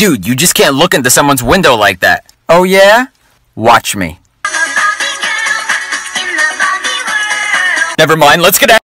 Dude, you just can't look into someone's window like that. Oh yeah? Watch me. Never mind, let's get out.